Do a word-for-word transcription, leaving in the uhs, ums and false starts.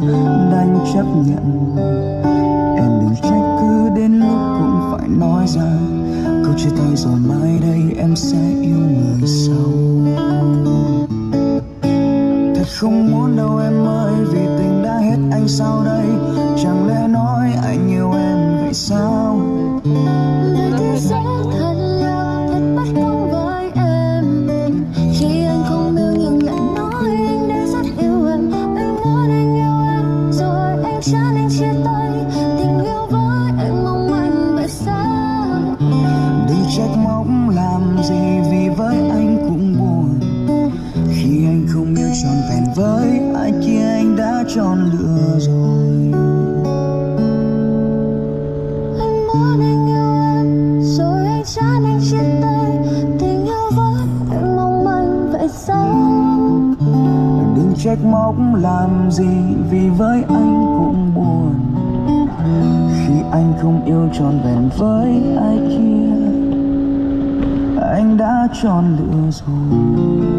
đành chấp nhận. Em đừng trách cứ đến lúc cũng phải nói ra câu chia tay rồi mai đây em sẽ yêu người sau. Thật không muốn đâu em ơi, vì tình đã hết anh sao đây? Chẳng lẽ nói anh yêu em vậy sao? Đời thế giới thật là thật bất công với em. Khi anh không yêu nhưng lại nói anh đã rất yêu em. Anh muốn anh yêu em rồi anh chán anh chia tay. Tình yêu với anh mong manh vậy sao? Đừng trách móc làm gì vì với anh cũng buồn. Khi anh không yêu trọn vẹn với ai kia anh đã chọn lựa rồi. Anh muốn anh yêu em rồi anh chán anh chia tay. Tình yêu với anh mong manh vậy sao? Đừng trách móc làm gì vì với anh cũng buồn. Khi anh không yêu trọn vẹn với ai kia anh đã chọn lựa rồi.